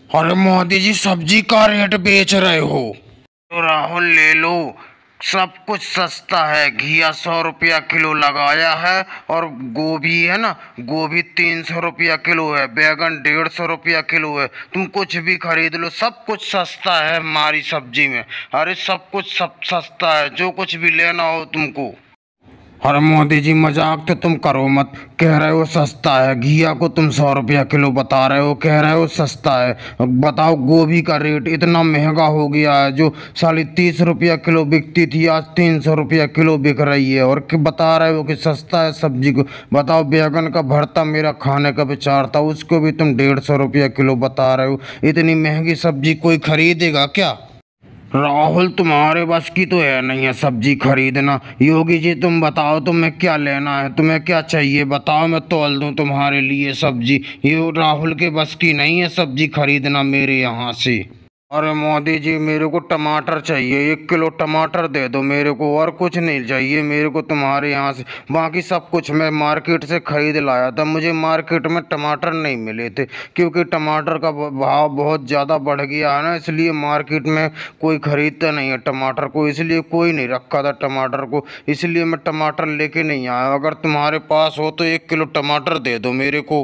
अरे मोदी जी सब्जी का रेट बेच रहे हो तो राहुल ले लो। सब कुछ सस्ता है। घिया 100 रुपया किलो लगाया है। और गोभी है ना, गोभी 300 रुपया किलो है। बैगन 150 रुपया किलो है। तुम कुछ भी खरीद लो, सब कुछ सस्ता है हमारी सब्जी में। अरे सब कुछ सब सस्ता है, जो कुछ भी लेना हो तुमको। अरे मोदी जी मजाक तो तुम करो मत। कह रहे हो सस्ता है, घिया को तुम 100 रुपया किलो बता रहे हो, कह रहे हो सस्ता है। बताओ गोभी का रेट इतना महंगा हो गया है, जो साली 30 रुपया किलो बिकती थी आज 300 रुपया किलो बिक रही है, और बता रहे हो कि सस्ता है सब्जी को। बताओ बैगन का भरता मेरा खाने का विचार था, उसको भी तुम 150 रुपया किलो बता रहे हो। इतनी महंगी सब्जी कोई खरीदेगा क्या? राहुल तुम्हारे बस की तो है नहीं है सब्जी खरीदना। योगी जी तुम बताओ तुम्हें क्या लेना है, तुम्हें क्या चाहिए बताओ, मैं तौल दूं तुम्हारे लिए सब्जी। ये राहुल के बस की नहीं है सब्जी खरीदना मेरे यहाँ से। अरे मोदी जी मेरे को टमाटर चाहिए, 1 किलो टमाटर दे दो मेरे को, और कुछ नहीं चाहिए मेरे को तुम्हारे यहाँ से। बाकी सब कुछ मैं मार्केट से खरीद लाया था, मुझे मार्केट में टमाटर नहीं मिले थे, क्योंकि टमाटर का भाव बहुत ज़्यादा बढ़ गया है ना, इसलिए मार्केट में कोई खरीदता नहीं है टमाटर को, इसलिए कोई नहीं रखा था टमाटर को, इसलिए मैं टमाटर लेके नहीं आया। अगर तुम्हारे पास हो तो 1 किलो टमाटर दे दो मेरे को।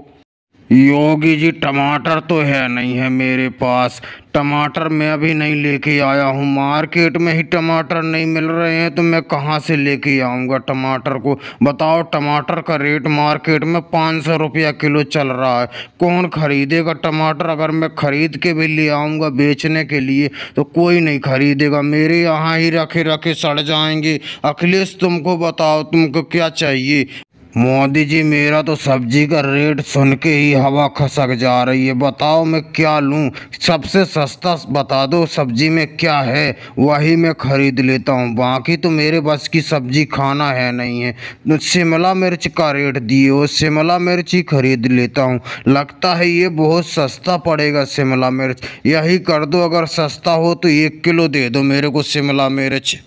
योगी जी टमाटर तो है नहीं है मेरे पास। टमाटर मैं अभी नहीं लेके आया हूँ, मार्केट में ही टमाटर नहीं मिल रहे हैं तो मैं कहाँ से लेके आऊँगा टमाटर को। बताओ टमाटर का रेट मार्केट में 500 रुपया किलो चल रहा है। कौन खरीदेगा टमाटर? अगर मैं खरीद के भी ले आऊँगा बेचने के लिए तो कोई नहीं खरीदेगा, मेरे यहाँ ही रखे रखे सड़ जाएंगे। अखिलेश तुमको बताओ तुमको क्या चाहिए? मोदी जी मेरा तो सब्जी का रेट सुन के ही हवा खसक जा रही है। बताओ मैं क्या लूं? सबसे सस्ता बता दो सब्जी में क्या है, वही मैं खरीद लेता हूं। बाकी तो मेरे बस की सब्जी खाना है नहीं है। तो शिमला मिर्च का रेट दिए हो, शिमला मिर्च ही खरीद लेता हूं। लगता है ये बहुत सस्ता पड़ेगा शिमला मिर्च। यही कर दो, अगर सस्ता हो तो 1 किलो दे दो मेरे को शिमला मिर्च।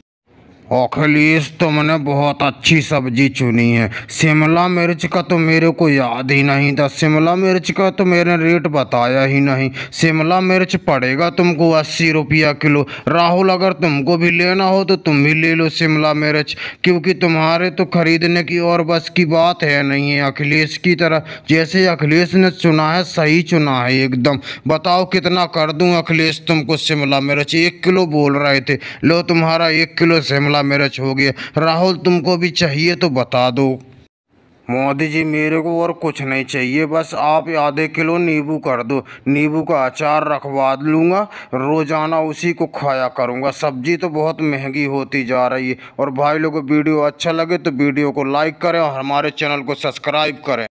अखिलेश तुमने बहुत अच्छी सब्जी चुनी है। शिमला मिर्च का तो मेरे को याद ही नहीं था, शिमला मिर्च का तो मैंने रेट बताया ही नहीं। शिमला मिर्च पड़ेगा तुमको 80 रुपया किलो। राहुल अगर तुमको भी लेना हो तो तुम भी ले लो शिमला मिर्च, क्योंकि तुम्हारे तो खरीदने की और बस की बात है नहीं है अखिलेश की तरह। जैसे अखिलेश ने चुना है सही चुना है एकदम। बताओ कितना कर दूं अखिलेश तुमको शिमला मिर्च? 1 किलो बोल रहे थे, लो तुम्हारा 1 किलो शिमला मिर्च हो गया। राहुल तुमको भी चाहिए तो बता दो। मोदी जी मेरे को और कुछ नहीं चाहिए, बस आप आधे किलो नींबू कर दो, नींबू का अचार रखवा लूँगा, रोजाना उसी को खाया करूँगा। सब्जी तो बहुत महंगी होती जा रही है। और भाई लोगों को वीडियो अच्छा लगे तो वीडियो को लाइक करें और हमारे चैनल को सब्सक्राइब करें।